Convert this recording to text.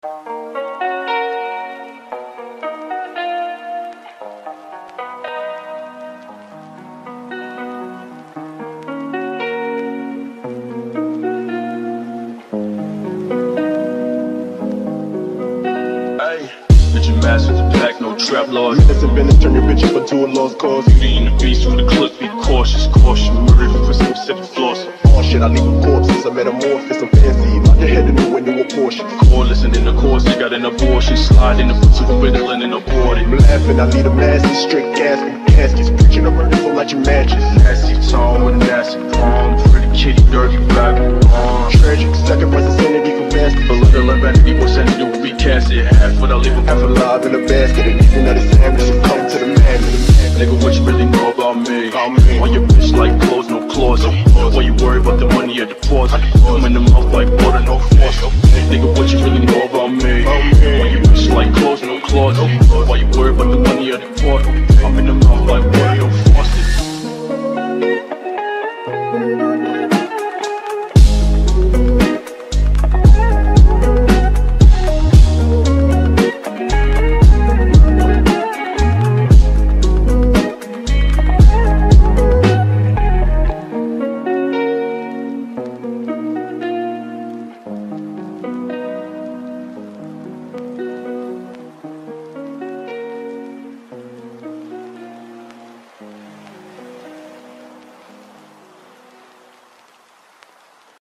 Masters the pack, no trap laws. Innocent business, turn your bitches for two lost cause. Being the beast with the clip, be cautious, caution. Murder for some city floss. Oh shit, I leave a corpse, it's a metamorphosis, I'm fancy. Knock your head in the window with Porsche. Core listening to course, they got an abortion. Slide in the foot to the riddling and aborted. I'm laughing, I lead a massive, strict gasping caskets. Preaching a murder for like your matches. Nasty tone with nasty palm. Pretty kitty, dirty black arm. Tragic, sacrifice insanity for bastard. But look at love vanity, what's sanity will be casted. Half what I leave them half alive in a basket. And eating out of sandwich, so come to the man. Nigga, what you really know about me? Why your bitch like clothes, no closet? Why you worry about the money at the deposit? I'm in the mouth like water, no force. Nigga, what you really know about me? Why your bitch like clothes, no closet? Why you worry about the money at the deposit? I'm in the mouth like water, no faucet.